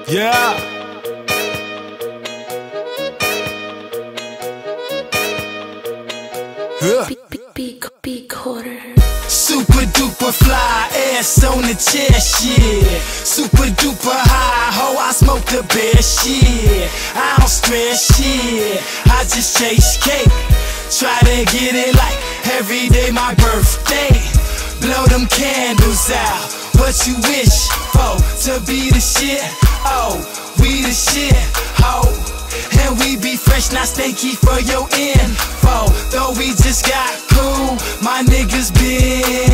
Yeah. B.Corder. Super duper fly, ass on the chest, shit. Super duper high, ho, I smoke the best shit. I don't stress shit, I just chase cake. Try to get it like every day my birthday. Blow them candles out, what you wish for? To be the shit, oh, we the shit, ho. And we be fresh, not stanky for your info. Though we just got cool, my niggas been